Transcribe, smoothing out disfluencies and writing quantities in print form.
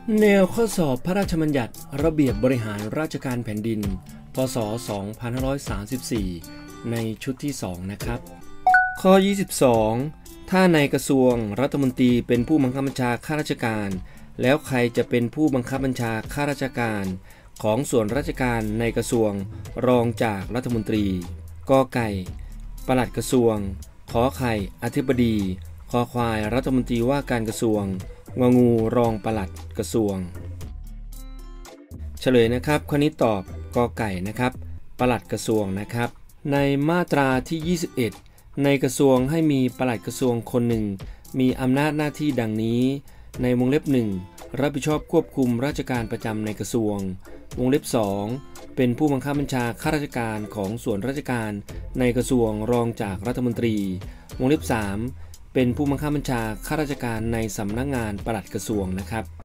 แนวข้อสอบพระราชบัญญัติระเบียบบริหารราชการแผ่นดิน พ.ศ. 2534 ในชุดที่ 2 นะครับ ข้อ 22 ถ้าในกระทรวงรัฐมนตรีเป็นผู้บังคับบัญชาข้าราชการแล้วใครจะเป็นผู้บังคับบัญชาข้าราชการของส่วนราชการในกระทรวงรองจากรัฐมนตรีกอไก่ปลัดกระทรวงขอไข่อธิบดีคอควายรัฐมนตรีว่าการกระทรวงงองูรองปลัดกระทรวงเฉลยนะครับข้อนี้ตอบกอไก่นะครับปลัดกระทรวงนะครับในมาตราที่ 21 ในกระทรวงให้มีปลัดกระทรวงคนหนึ่งมีอำนาจหน้าที่ดังนี้ในวงเล็บ 1 รับผิดชอบควบคุมราชการประจำในกระทรวงวงเล็บ 2 เป็นผู้บังคับบัญชาข้าราชการของส่วนราชการในกระทรวงรองจากรัฐมนตรีวงเล็บ 3 เป็นผู้บังคับบัญชาข้าราชการในสำนักงานปลัดกระทรวงนะครับ